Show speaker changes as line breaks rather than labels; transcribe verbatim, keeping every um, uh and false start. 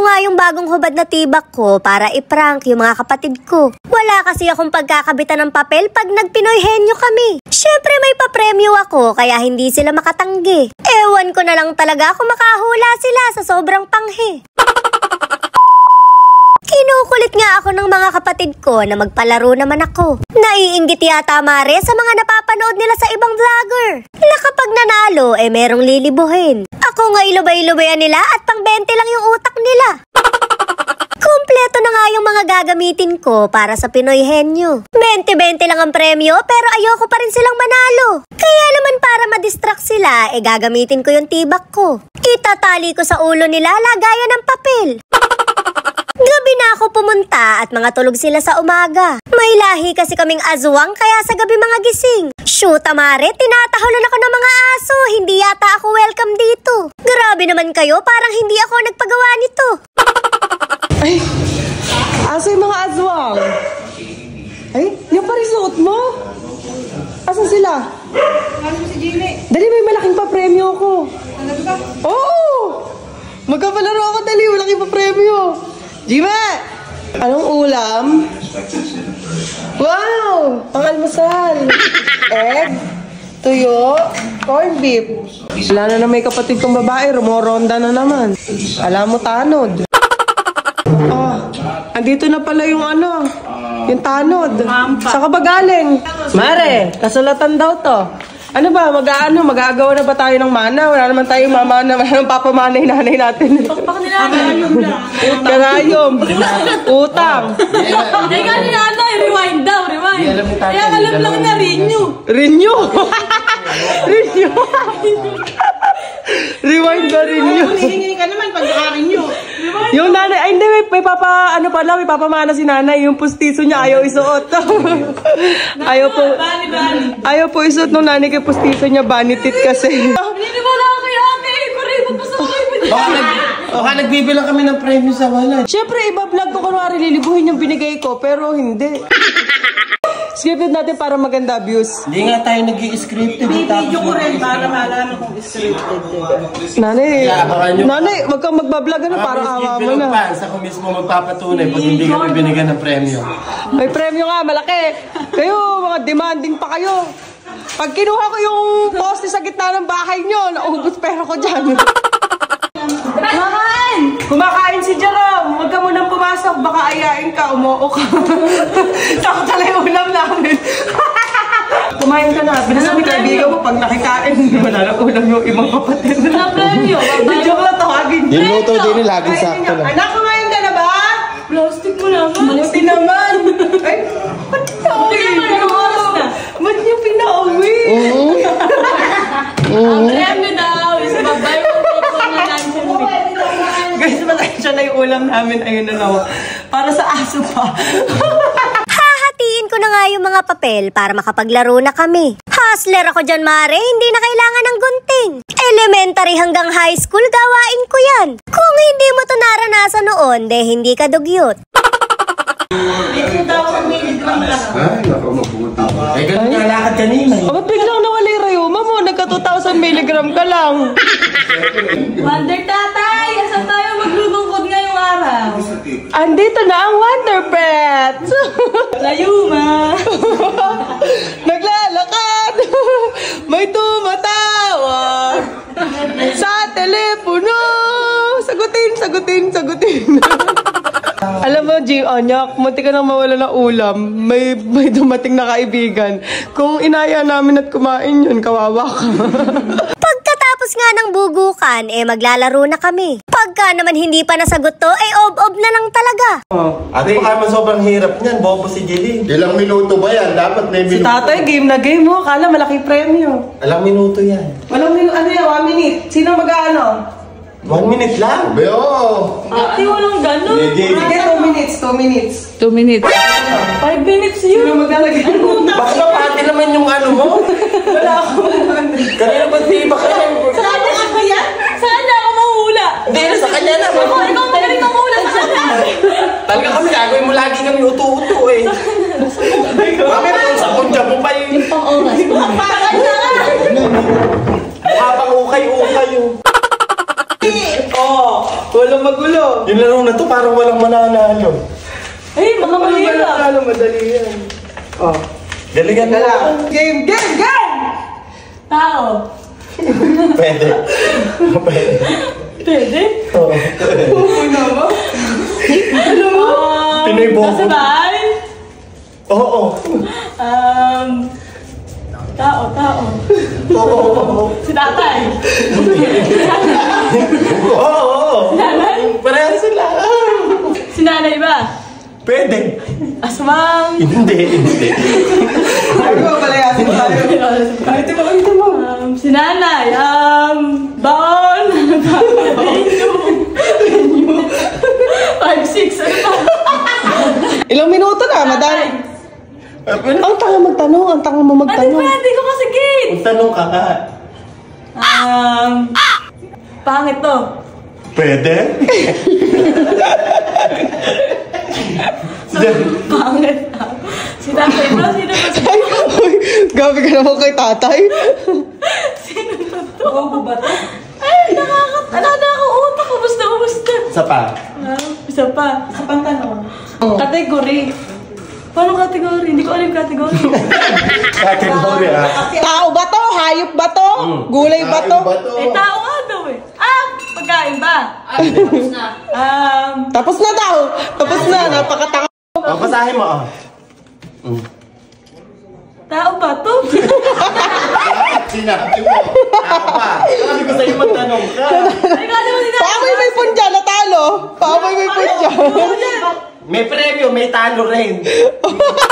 nga yung bagong hubad na tibak ko para i-prank yung mga kapatid ko. Wala kasi akong pagkakabitan ng papel pag nagpinoy henyo kami. Syempre may papremyo ako kaya hindi sila makatanggi. Ewan ko na lang talaga kung makahula sila sa sobrang panghe. Kinukulit nga ako ng mga kapatid ko na magpalaro naman ako. Naiinggit yata mare sa mga napapanood nila sa ibang vlogger na kapag nanalo eh merong lilibuhin. Ako nga ilubay-lubayan nila at pang bente lang yung utak nila. Kumpleto na nga yung mga gagamitin ko para sa Pinoy henyo. bente-bente lang ang premyo pero ayoko pa rin silang manalo. Kaya naman para madistract sila eh gagamitin ko yung tibak ko. Itatali ko sa ulo nila lagayan ng papel. Gabi na ako pumunta at mga tulog sila sa umaga. May lahi kasi kaming aswang kaya sa gabi mga gising. Shoot amare, tinatahulan ako ng mga aso. Hindi yata ako welcome dito. Grabe naman kayo, parang hindi ako nagpagawa nito.
Ay, aso yung mga aswang. Ay, yung parisuot mo? Asan sila?
Ano si Jimmy?
Dali, may malaking pa-premyo ko.
Ano ba?
Oo! Magkapalaro ako, dali, malaking pa-premyo. Jimmy! Anong ulam? Wow! Pang-almusal. Egg, tuyo, corned beef. Wala na na may kapatid kong babae, rumoronda na naman. Alam mo, tanod. Oh, andito na pala yung ano, yung tanod. Saan ka ba galing? Mare, kasulatan daw to. Ano ba, mag-aano, mag-aagawa na ba tayo ng mana? Wala naman tayong mamana, wala naman papamanay nanay natin.
Karayom lang.
Karayom. Utang.
Eh, kanina ano, rewind daw, rewind. Kaya alam lang na renew.
Renew. Renew. Rewind ba renew?
Hinihingi ka naman pag naka-renew.
Yung nanay, ay hindi, may, may papa, ano pala, may papamana si nanay, yung pustiso niya ayaw isuot. Ayaw po, ayaw po isuot nung nanay kay pustiso niya, banitit kasi.
Naniniwala ka kay ate, kuray, magpasa ko kayo.
Baka, nag, baka nagbibilang kami ng premyo sa wala.
Siyempre, iba-vlog ko kunwari lilibuhin yung binigay ko, pero hindi. Scripted natin para maganda views.
Hindi nga tayo nag-i-scripted.
Video ko rin para malaman kung scripted.
Nanay,
Yeah,
nanay, wag kang magbablog ano, para awa mo na.
Fans, ako mismo magpapatunay pag hindi kami binigyan ng premyo.
May premyo nga, malaki. Kayo, mga demanding pa kayo. Pag kinuha ko yung poste sa gitna ng bahay nyo, naubos pera ko dyan.
Kumakain!
Kumakain si Jerome. Huwag ka munang pumasok. Baka ayain ka. Umuo ka. Saka tala yung ulam namin. Kumain ka na. Binasabi kaibigan mo pag nakikain. Hindi mo na ulam yung ibang kapatid.
Sa premyo.
Joke lang tawagin.
Yung luto din laging sakto lang.
Anak, kumain ka na ba?
Plastic mo naman.
Buti naman. Ay, ba't
Buti naman. Anong oras na?
ba't niyo pinauwi?
Ang premyo daw. Isa babay mo dito na luncheon meat.
Guys, matensya na yung ulam namin. Ayun na naman. Para sa aso pa.
Hahatiin ko na nga yung mga papel para makapaglaro na kami. Hustler ako dyan, mare. Hindi na kailangan ng gunting. Elementary hanggang high school, gawain ko yan. Kung hindi mo to naranasan noon, de hindi ka dugyot.
Eh, ganun nga lakad kanina.
O, ba't biglang nawala yung rayuma mo? Nagka two thousand milligram ka lang.
Wonder tatay! Asan tayo maglulungkod ngayong araw?
Andito na ang Wonder Pet!
Layuma!
Naglalakad! May tumatawag! Sa telepono! Sagutin, sagutin, sagutin! Alam mo, G, Onyak, munti ka nang mawala ng ulam. May, may dumating na kaibigan. Kung inaya namin at kumain yun, kawawa ka.
Pagkatapos nga ng bugukan, eh maglalaro na kami. Pagka naman hindi pa nasagot to, eh ob-ob na lang talaga.
Ate, baka man sobrang hirap niyan. Bobo si Jilly.
Ilang minuto ba yan? Dapat may
Si
minuto.
tatay, game na game mo. Kala malaking premyo.
Alang minuto yan.
Walang minuto, ano yan, one minute. Sino mag-ano?
One minute lang.
Sabi, oo.
Ate, walang ganun.
Hindi.
Sige, two minutes, two minutes.
Two minutes. Five minutes
Sino
yun.
maglalagay mo?
Baka pati naman yung ano mo.
Wala ako.
Kanina ba di ba ka?
Saan na ako yan? Saan na ako mahula?
Hindi na sa kanya na.
Ako, ikaw magaling ka mahula. Saan na?
Talaga kami gagawin mo lagi kami uto-uto eh. Mami, sa kundya mo pa yun.
Pang oras. Pakan na ka.
Mukha pang ukay-ukay yun.
Oh, Walang magulo.
Yung laro na to parang walang mananalo.
Ay, mga mahirap.
Ano, madali yan. Oh.
Galingan
Ka
mo.
lang. Game, game, game!
Tao.
Pwede. Pwede.
Pwede?
Oo.
Uy naman.
Um,
Pinoy bobo.
Kasabay.
Oo.
Um, tao, tao.
Oo.
Si tatay.
Oo. Oo.
Si nanay.
Parehas sila.
Si nanay ba?
Pwede.
Aswang.
Hindi, hindi.
Sabi ko, palayasin tayo. Ito mo, ito mo.
Um, si nanay. Um, baon. Five, six. Ano pa?
Ilang minuto na, madami. Ang tanga magtanong, ang tanga mo
Ano
magtanong.
pwede ko kasi gate?
Magtanong ka ka.
Um, pangit to.
Pwede?
Pangit. Si tatay ba? Sino ba si
Ay, uy, gabi ka naman kay tatay.
Sino ba to? Bobo ba to? Ay, nakakat... Ano na ako utak ko. Basta, basta.
Isa pa.
Ah, isa pa. Isa pang tanong. Category. Paano category? Hindi ko alam yung category.
Category ah.
Tao ba to? Hayop ba to? Gulay ba to?
Ay, ba to?
Eh, tao nga daw eh. Ah! Pagkain ba? Ay, tapos na. Um,
Tapos na daw. Tapos na, napakatanga.
Oh, basahin mo ah.
tao ba to?
Sinabi mo. Ako pa. Sabi ko sa'yo magtanong ka.
Ay, kala mo sinabi.
Paamay may punja, natalo. Paamay may punja.
May premyo, may talo rin.